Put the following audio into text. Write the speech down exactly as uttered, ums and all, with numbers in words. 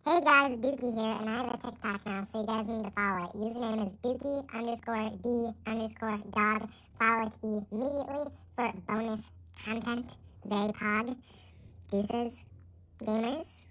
Hey guys, Dookie here, and I have a TikTok now, so you guys need to follow it. Username is Dookie underscore D underscore dog. Follow it immediately for bonus content. Very pog. Deuces, gamers.